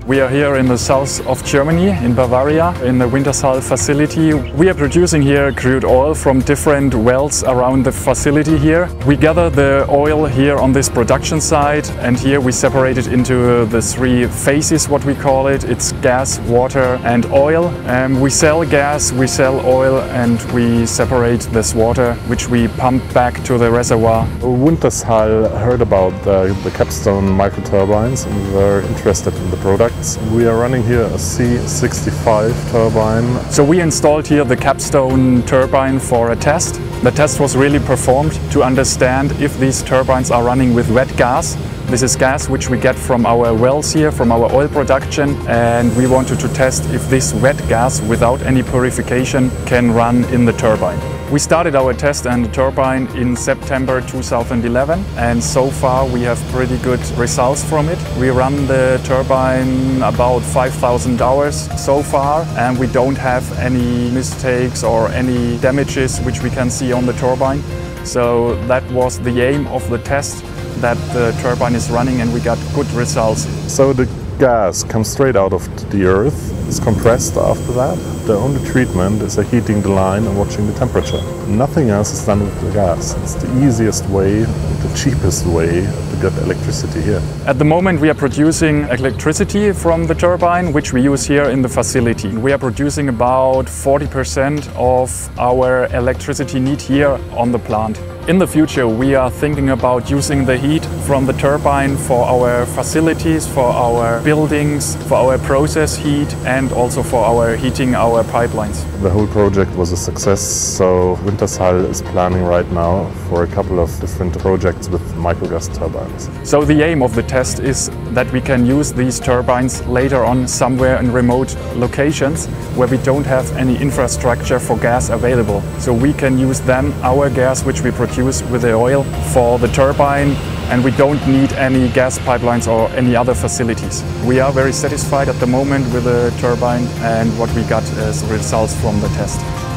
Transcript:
We are here in the south of Germany, in Bavaria, in the Winterhall facility. We are producing here crude oil from different wells around the facility here. We gather the oil here on this production site, and here we separate it into the three phases, what we call it. It's gas, water and oil. We sell gas, we sell oil, and we separate this water, which we pump back to the reservoir. Wintershall heard about the Capstone micro-turbines and were interested in the products. We are running here a C65 turbine. So we installed here the Capstone turbine for a test. The test was really performed to understand if these turbines are running with wet gas. This is gas which we get from our wells here, from our oil production, and we wanted to test if this wet gas without any purification can run in the turbine. We started our test and the turbine in September 2011, and so far we have pretty good results from it. We run the turbine about 5,000 hours so far, and we don't have any mistakes or any damages which we can see on the turbine. So that was the aim of the test, that the turbine is running, and we got good results. So the gas comes straight out of the earth, is compressed after that. The only treatment is heating the line and watching the temperature. Nothing else is done with the gas. It's the easiest way, the cheapest way to get electricity here. At the moment we are producing electricity from the turbine, which we use here in the facility. We are producing about 40% of our electricity need here on the plant. In the future we are thinking about using the heat from the turbine for our facilities, for our buildings, for our process heat, and also for our heating our pipelines. The whole project was a success, so Wintershall is planning right now for a couple of different projects with microgas turbines. So the aim of the test is that we can use these turbines later on somewhere in remote locations where we don't have any infrastructure for gas available. So we can use then our gas which we produce with the oil for the turbine, and we don't need any gas pipelines or any other facilities. We are very satisfied at the moment with the turbine and what we got as results from the test.